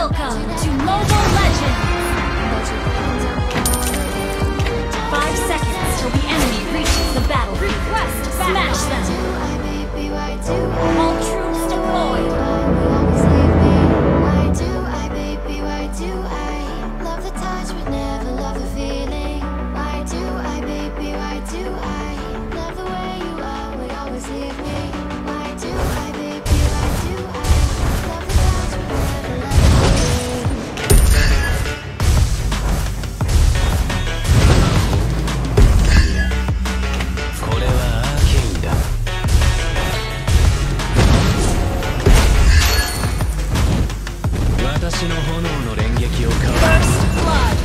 Welcome to Mobile Legends! 5 seconds till the enemy reaches the battlefield. Request smash them! All troops deployed! Why do I, baby, why do I love the touch but never love the feeling? Why do I, baby, why do I love the way you will always leave me? Why do I, baby, why do I love the touch but never love the feeling? これはアーケインだ。私の炎の連撃をかわす。 First blood!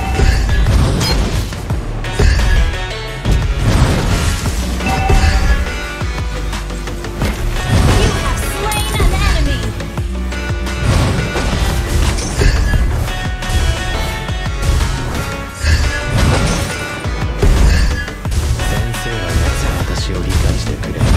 You have slain an enemy! 先生はなぜ私を理解してくれる。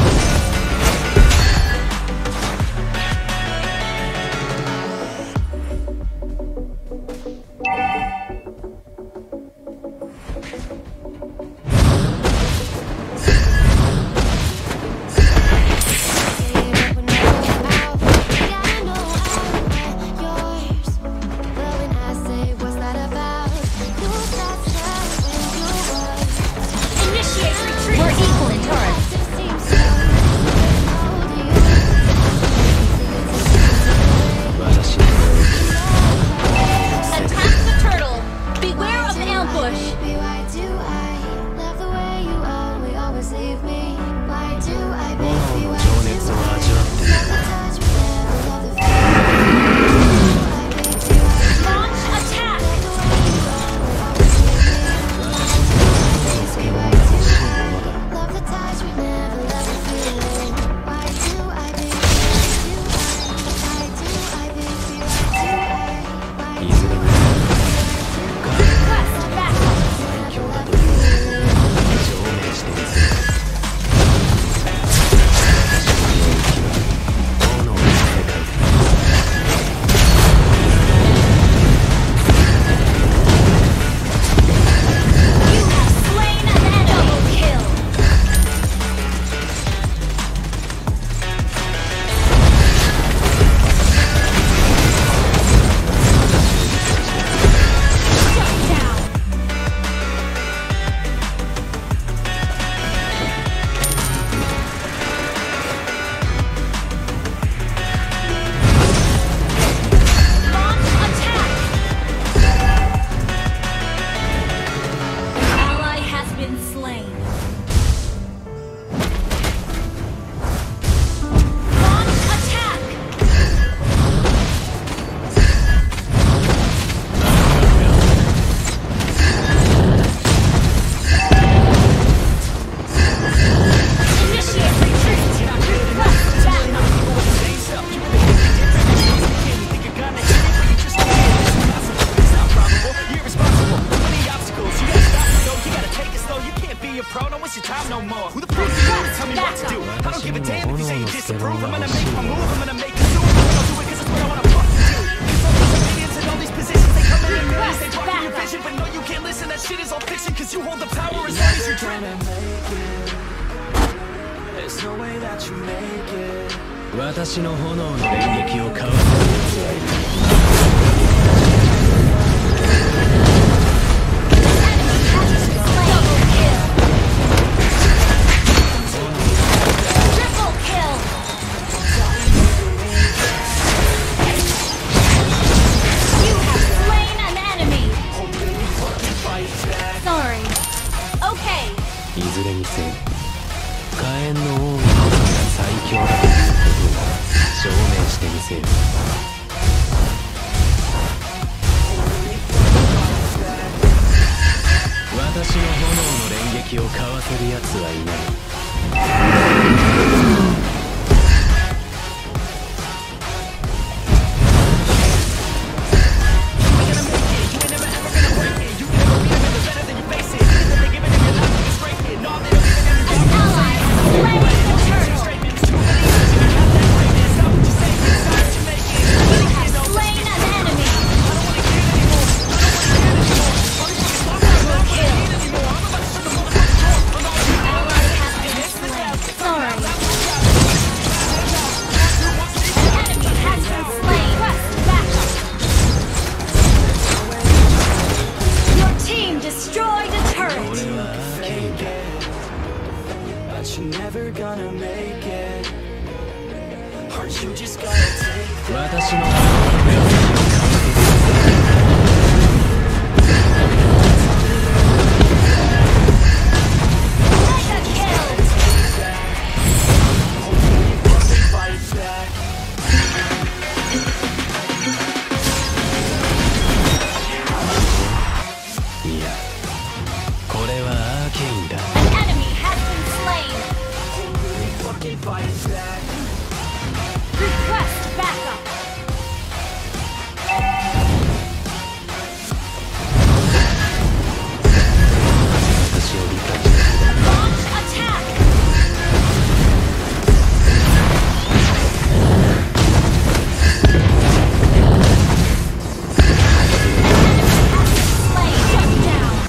Initiate retreat! We're equal in turrets! Attack the turtle! Beware of ambush! Why do I love the way you always leave me? Why do I, baby, why 情熱を味わっている。 touch but never love the feeling? Launch attack! 助けを欲しいものだ。 Love the touch but never love the feeling. Why do I, baby, why do I, baby, why いずれにせよ Request backup! 最強だということを証明してみせる。私の領域は炎の世界だ。 You have slain an enemy! Double kill! Shut down! Launch attack! Ally has been slain. Launch attack! Initiate retreat! Request backup! Who the fuck is you to tell me what to do? I don't give a damn if you say you disapprove. I'm gonna make my move, I'm gonna make it soon. I'll do it cause it's what I wanna fucking do. Cause all these opinions and all these positions, they come in and millions. They talk in your vision, but no, you can't listen. That shit is all fiction cause you hold the power as long as you're dreaming. There's no way that you make it. 私の炎の連撃をかわせる奴はいる。 Double kill! Triple kill! You have slain an enemy! Sorry. Okay. いずれにせよ火炎の王のことが最強だということを証明してみせる。私の炎の連撃をかわせる奴はいない。 An ally has slain an enemy! You just gotta take 私の目を完 Mega kill! fight back. 璧いやこれはアーケインだ An enemy has been slain! Fucking fight back. Request backup! 私を理解してくれ Launch attack! Slain! Shut down!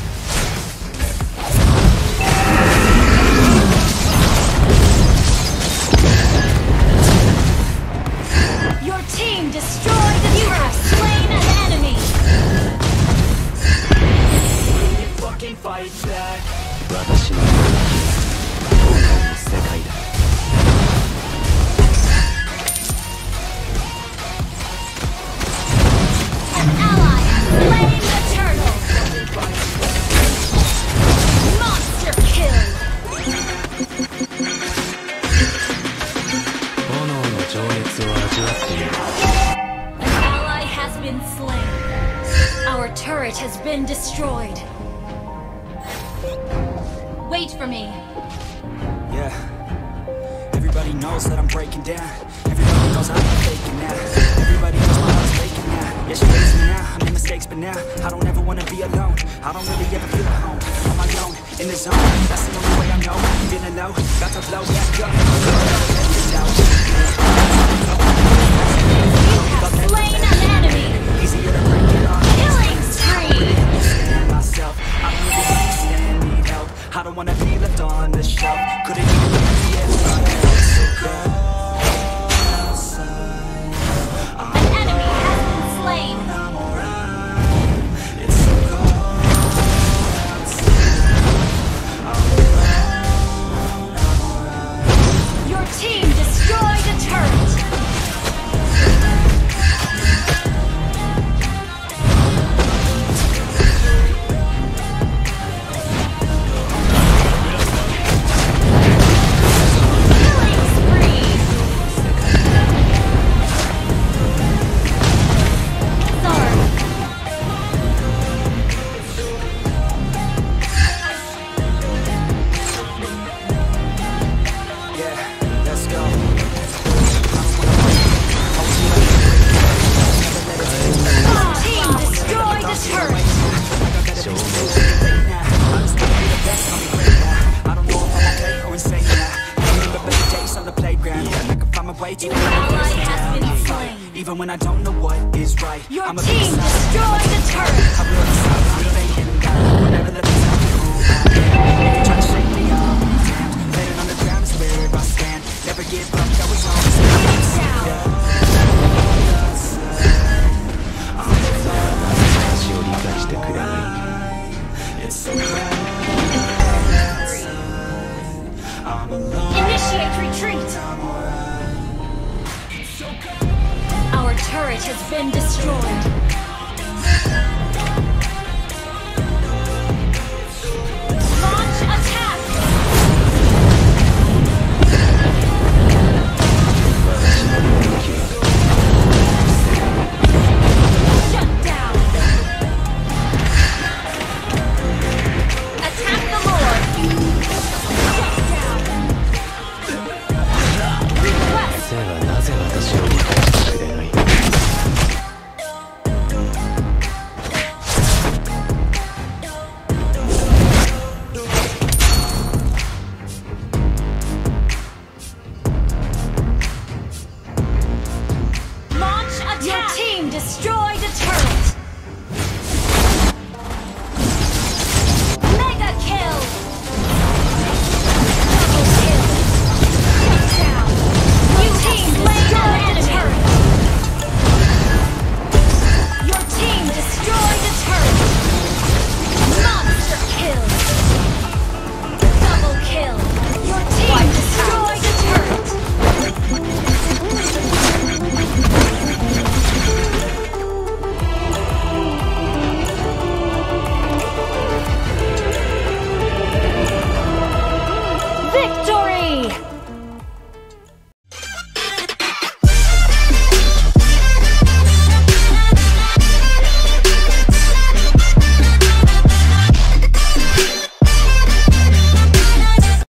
Your team destroyed the You have slain an enemy! Fucking fight back. 私の領域は炎の世界だ An ally has slain the turtle! Monster kill! 炎の情熱を味わっている An ally has been slain. Our turret has been destroyed. Wait for me. Yeah. Everybody knows that I'm breaking down. Everybody knows I'm faking now. Everybody knows my heart's faking now. Yeah, she hates me now. I made mistakes, but now I don't ever wanna be alone. I don't really ever feel at home. On my own, in the zone. That's the only way I know. Feeling low, got to blow back up. You have slain an enemy! Easier to break it off. Killing spree! Understand myself. I don't really understand, need help. I don't wanna be left on the shelf. Couldn't even be if I felt so good. An enemy has been slain. It's so cold outside. Your team destroyed a turret. Killing spree. Sorry. Yeah, let's go. Team destroyed a turret. 証明 I just wanna be the best, I'll be great now. I don't know if I'm okay or insane now. I remember better days on the playground. I can find my way to An ally has been slain. even when I don't know what is right. Your I'm a team beast. destroyed a turret. I will decide I'm fading down. Whenever the beats tell me who I am. If you try to shake me up, damned. Laying on the ground is where I stand. Never give up, always on the stand. 私を理解してくれない It's so cold outside. I'm alone. Initiate retreat. Our turret has been destroyed.